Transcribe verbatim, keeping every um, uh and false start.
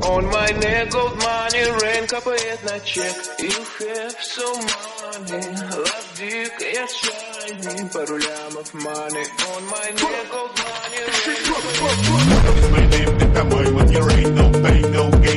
On my neck gold money, rain капает на чек. You have so money, love dick, я shiny. Пару лямов money. On my neck gold money, rain капает на чек. It's my name, это мой, вот your ain't no pain, no gain.